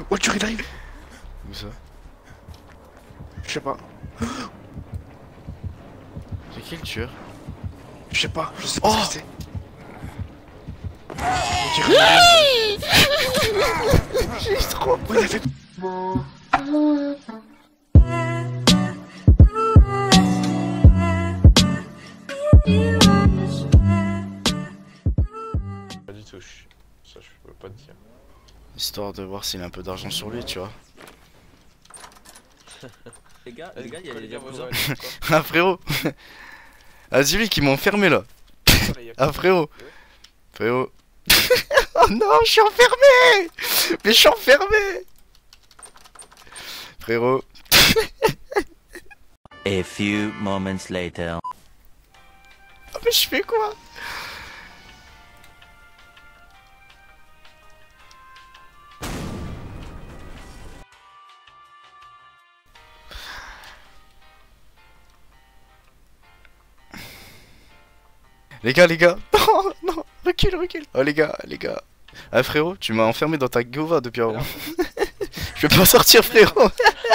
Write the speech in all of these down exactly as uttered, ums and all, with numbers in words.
Voiture, il arrive. Où ça? Je sais pas. C'est qui le tueur? Je sais pas, je sais pas Oh ce que c'est. On dirait j'ai trop. Ouais, il a fait. Pas du tout, je... ça je peux pas te dire. Histoire de voir s'il a un peu d'argent sur lui, tu vois. Les gars, les gars, il y a des Yakuza. Ah frérot. Ah dis-lui qu'ils m'ont enfermé là. Ah frérot. Frérot. Oh non, je suis enfermé. Mais je suis enfermé. Frérot. A few moments later. Ah mais je fais quoi? Les gars, les gars, non, non, recule, recule. Oh les gars, les gars. Ah frérot, tu m'as enfermé dans ta gova depuis avant. Je peux pas sortir frérot.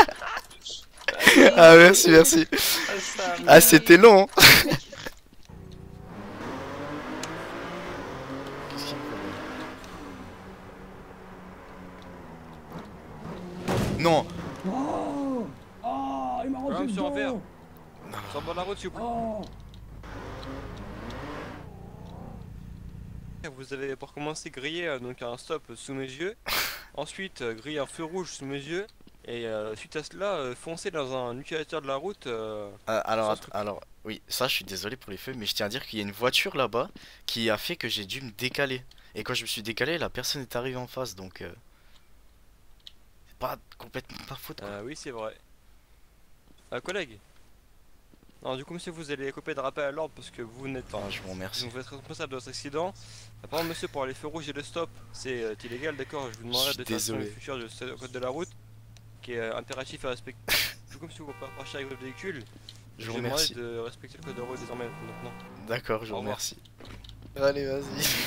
Ah merci, merci. Ah c'était long. Non. Oh, oh, il m'a rendu Ouais, sur un verre. dedans. Sur le bord de la route, s'il vous plaît. Oh. Vous allez pour commencer griller euh, donc un stop sous mes yeux. Ensuite euh, griller un feu rouge sous mes yeux. Et euh, suite à cela, euh, foncer dans un utilisateur de la route. Euh, Euh, alors, sans att- tout- alors, oui, ça je suis désolé pour les feux, mais je tiens à dire qu'il y a une voiture là-bas qui a fait que j'ai dû me décaler. Et quand je me suis décalé, la personne est arrivée en face, donc euh, c'est pas complètement ta faute quoi. Euh, oui, c'est vrai. Euh, collègue. Non, du coup, monsieur, vous allez couper de rappel à l'ordre parce que vous n'êtes pas. Ah, je vous remercie. Vous êtes responsable de cet accident. Euh, Par contre, monsieur, pour les feux rouges et le stop, c'est euh, illégal, d'accord. Je vous demanderai Je suis de faire attention désolé. les futurs du code de la route qui est euh, impératif à respecter. Tout comme si vous marchez avec votre véhicule. Je vous vous demanderai remercie. de respecter le code de la route désormais maintenant. D'accord, je Au vous revoir. remercie. Allez, vas-y.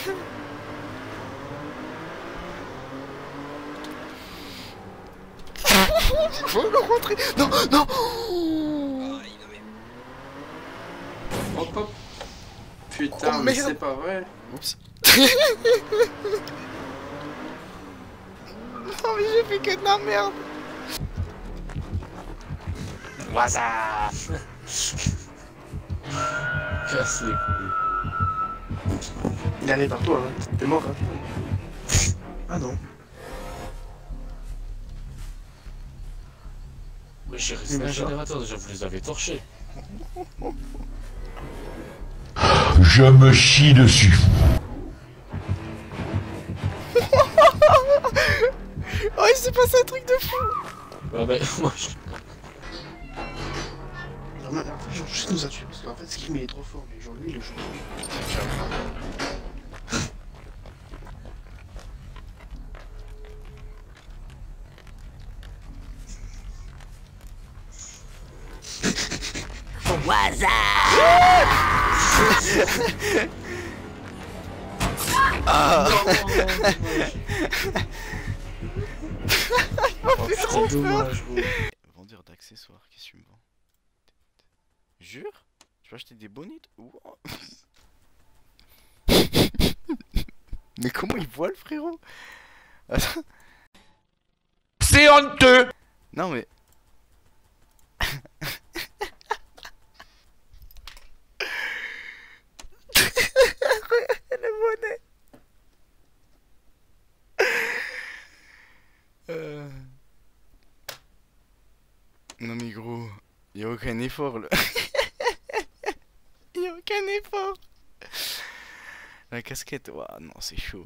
Faut le rentrer. Non, non. Hop hop. Putain, Oh, mais merde. c'est pas vrai. Oups. Non mais j'ai fait que de la merde. Casse les couilles. Il allait par toi, hein. T'es mort, hein. Ah non. Oui, j'ai resté le générateur déjà, vous les avez torchés. Je me chie dessus. Oh il s'est passé un truc de fou. Ouais, bah, moi je. Non, mais en fait, genre, juste nous a tué parce qu'en fait, ce qu'il met est trop fort, mais genre lui, il est chaud. Ah. Oh, c'est dommage, gros. Vendeur d'accessoires, qu'est-ce que tu me vends? Jure? Tu vas acheter des bonites ou... Mais comment il voit le frérot? Attends. C'est honteux. Non mais... Le bonnet. Euh... Non mais gros, y a aucun effort là. Y a aucun effort. La casquette, ouah non c'est chaud.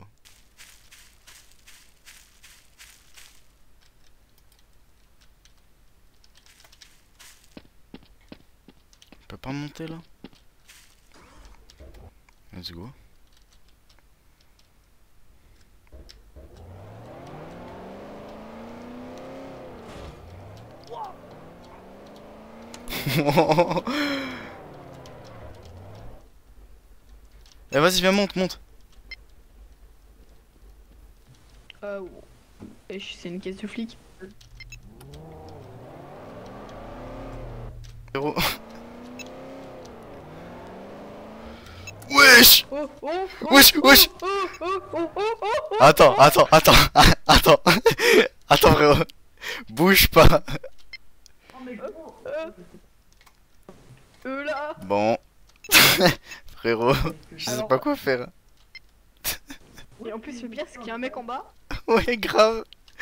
On peut pas monter là? Let's go. Eh vas-y viens monte monte. Euh, Wesh, c'est une caisse de flic. Frérot. Wesh. Oh, oh, oh, Wesh, wesh. oh, oh, oh, oh, oh, oh, Attends, oh. attends, attends, attends. Attends, frérot. Bouge pas. Euh, euh, là. Bon. Frérot, je sais Alors- pas quoi faire. Et en plus, le pire, c'est qu'il y a un mec en bas. Ouais, grave.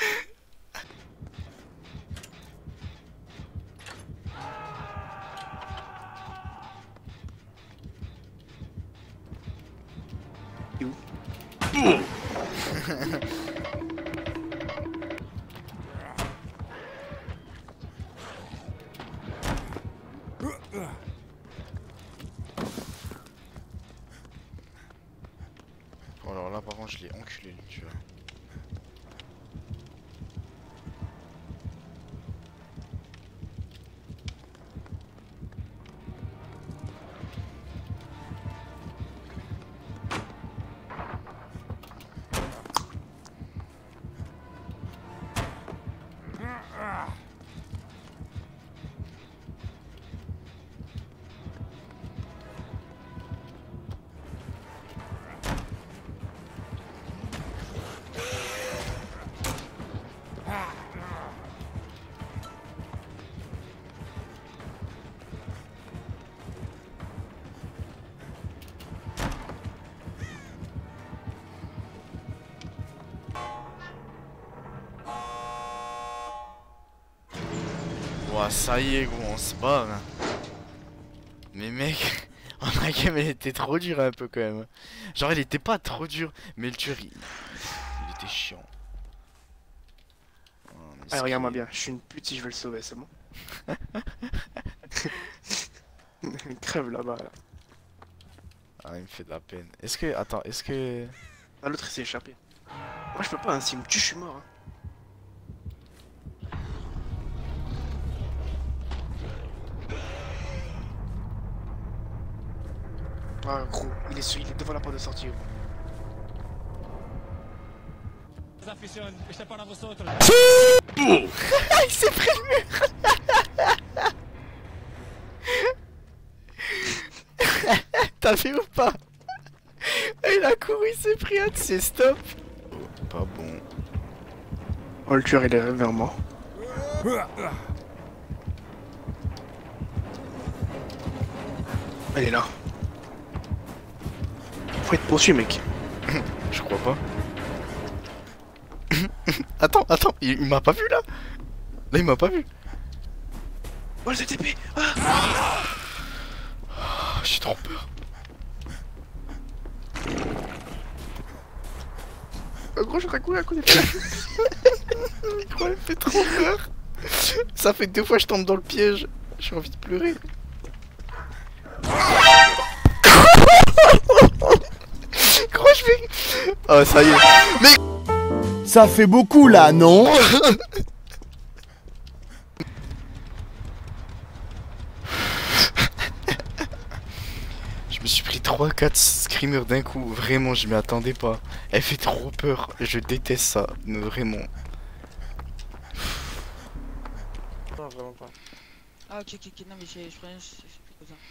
Bon, alors là, par contre, je l'ai enculé, lui, tu vois. Ouah, ça y est, gros, on se barre. Hein. Mais mec, en a game, elle était trop dure un peu quand même. Genre, elle était pas trop dure, mais le tueur, il, il était chiant. Oh, Allez, regarde-moi bien, je suis une pute si je veux le sauver, c'est bon. Il crève là-bas, là. Ah, il me fait de la peine. Est-ce que... Attends, est-ce que... Ah, l'autre il s'est échappé. Moi je peux pas, hein, s'il me tue, je suis mort. Hein. Ah, gros, il est, su- il est devant la porte de sortie. Gros. Il s'est pris le mur. T'as vu ou pas? Il a couru, il s'est pris un de ses stops. Oh, pas bon. Oh, le tueur il est vers moi. Elle est là. Faut être poursuivi, mec. Je crois pas. Attends, attends, il, il m'a pas vu là. Là, il m'a pas vu. Oh, le T P. Ah, Oh, j'ai trop peur. oh, gros, je vais courir à côté de Gros, il fait trop peur. Ça fait deux fois que je tombe dans le piège. J'ai envie de pleurer. Gros, je vais... Oh, ça y est. Mais... Ça fait beaucoup là, non? Je me suis pris trois quatre screamers d'un coup. Vraiment, je m'y attendais pas. Elle fait trop peur. Je déteste ça. Mais vraiment. Non, vraiment pas. Ah, ok, ok, ok, non, mais je prenais. Je fais comme ça.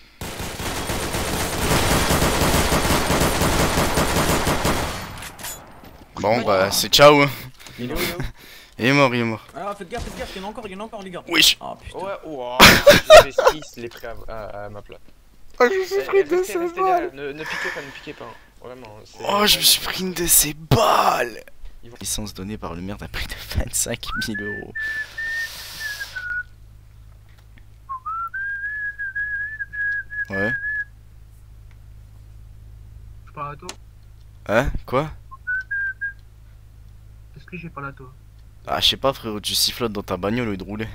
Bon, bah, c'est ciao. Hein. Il est où, il est où? Il est mort, il est mort. Ah, faites gaffe, faites gaffe, il y en a encore, il y en a encore, les gars. Wesh. Ah putain. Ouais, ouah, j'ai six, les prêts à, à, à ma place. Oh, je me suis Eh, pris eh, de restez- ces restez balles. derrière, Ne, ne piquez pas, ne piquez pas. Hein. Vraiment. c'est- Oh, je me suis pris une de ces balles. Ils vont- Licence donnée par le maire d'un prix de vingt-cinq mille euros. Ouais. Je parle à toi. Hein? Quoi? Est-ce que j'ai parlé à toi? Ah, je sais pas, frérot, tu sifflotes dans ta bagnole au lieu de rouler.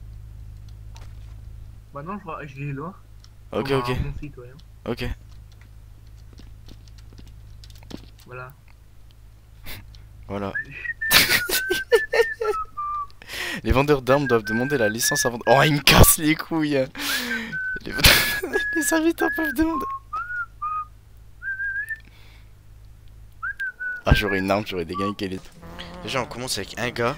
Bah non, je vois, je l'ai là. Ok, Comme ok. un bon citoyen. Ok. Voilà. Voilà. Les vendeurs d'armes doivent demander la licence avant de... Oh, il me casse les couilles. Les, les habitants peuvent demander... Ah, j'aurais une arme, j'aurais des gains quel est. Déjà, on commence avec un gars.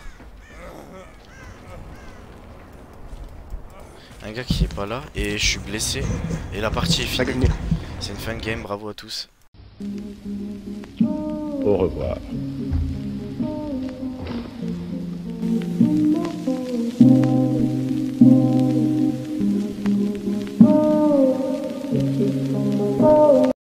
Un gars qui est pas là et je suis blessé. Et la partie est finie. C'est une fin de game, bravo à tous. Au revoir.